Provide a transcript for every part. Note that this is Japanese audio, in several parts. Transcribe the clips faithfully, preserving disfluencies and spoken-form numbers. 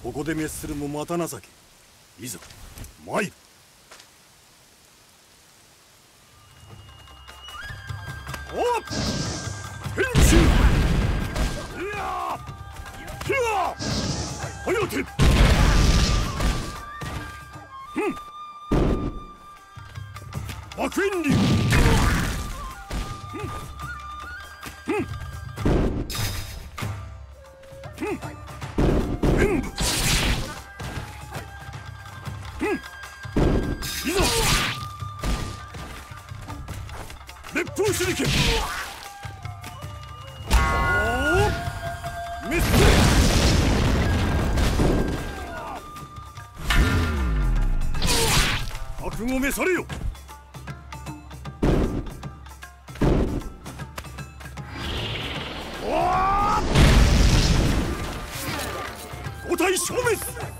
ここで滅するもまた情け。いざ参る。おっ変身。いやひやはやて。ふん爆炎流。ふんふんふん演武。ふんいざ烈風手裏剣。おお滅せ。覚悟めされよ。五体消滅。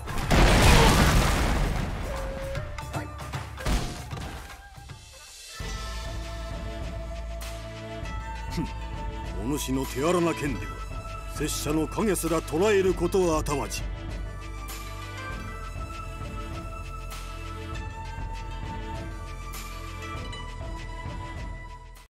ふん、お主の手荒な剣では拙者の影すら捉えることは頭じ。